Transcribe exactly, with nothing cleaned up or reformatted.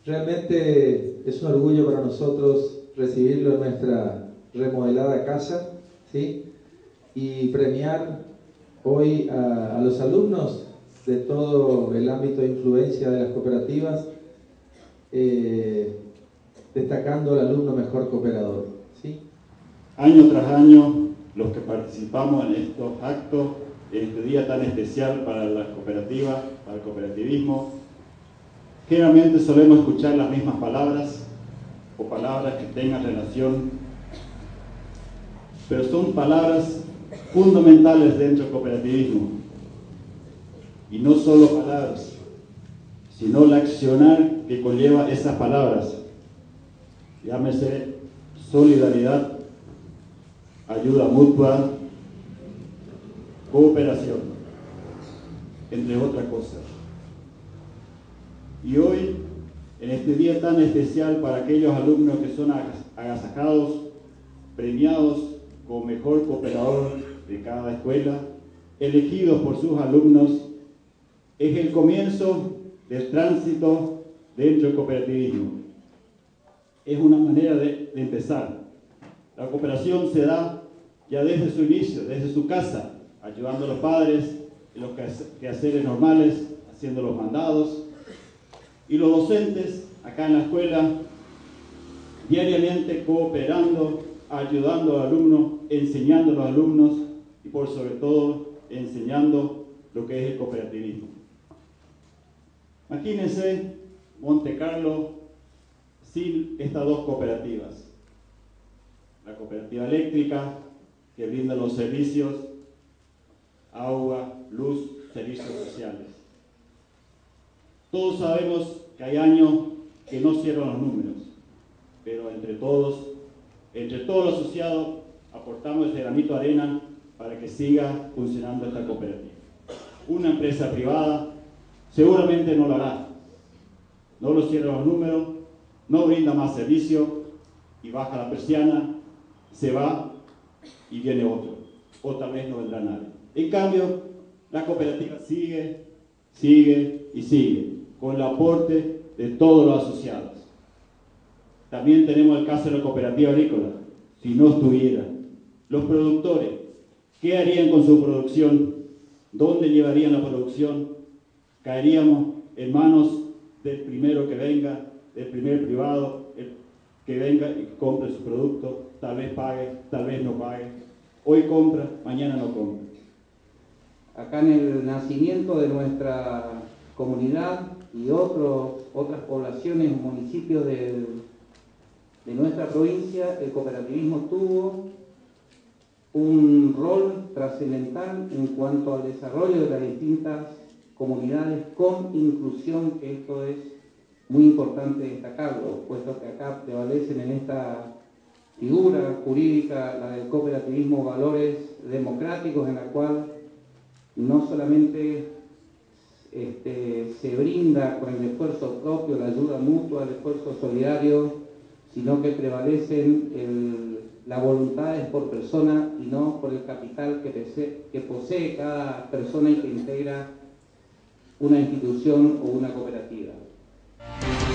Realmente es un orgullo para nosotros recibirlo en nuestra remodelada casa, ¿sí? Y premiar hoy a, a los alumnos de todo el ámbito de influencia de las cooperativas, eh, destacando al alumno mejor cooperador, ¿sí? Año tras año, los que participamos en estos actos, en este día tan especial para las cooperativas, para el cooperativismo, generalmente solemos escuchar las mismas palabras o palabras que tengan relación, pero son palabras fundamentales dentro del cooperativismo. Y no solo palabras, sino la accionar que conlleva esas palabras. Llámese solidaridad, ayuda mutua, cooperación, entre otras cosas. Y hoy, en este día tan especial para aquellos alumnos que son agasajados, premiados como mejor cooperador de cada escuela, elegidos por sus alumnos, es el comienzo del tránsito dentro del cooperativismo. Es una manera de, de empezar. La cooperación se da ya desde su inicio, desde su casa, ayudando a los padres en los quehaceres normales, haciendo los mandados, y los docentes acá en la escuela diariamente cooperando, ayudando al alumno, enseñando a los alumnos y por sobre todo enseñando lo que es el cooperativismo. Imagínense Monte Carlo sin estas dos cooperativas. La cooperativa eléctrica, que brinda los servicios, agua, luz, servicios sociales. Todos sabemos que hay años que no cierran los números, pero entre todos, entre todos los asociados, aportamos ese granito de arena para que siga funcionando esta cooperativa. Una empresa privada seguramente no lo hará, no lo cierra los números, no brinda más servicio y baja la persiana, se va y viene otro, o tal vez no vendrá nadie. En cambio, la cooperativa sigue, sigue y sigue, con el aporte de todos los asociados. También tenemos el caso de la cooperativa agrícola. Si no estuviera, los productores, ¿qué harían con su producción? ¿Dónde llevarían la producción? Caeríamos en manos del primero que venga, del primer privado, el que venga y compre su producto, tal vez pague, tal vez no pague. Hoy compra, mañana no compra. Acá en el nacimiento de nuestra comunidad y otros, otras poblaciones, municipios de, de nuestra provincia, el cooperativismo tuvo un rol trascendental en cuanto al desarrollo de las distintas comunidades con inclusión, que esto es muy importante destacarlo, puesto que acá prevalecen en esta figura jurídica, la del cooperativismo, valores democráticos en la cual no solamente este, se brinda con el esfuerzo propio, la ayuda mutua, el esfuerzo solidario, sino que prevalecen el, la voluntad es por persona y no por el capital que, pese, que posee cada persona y que integra una institución o una cooperativa.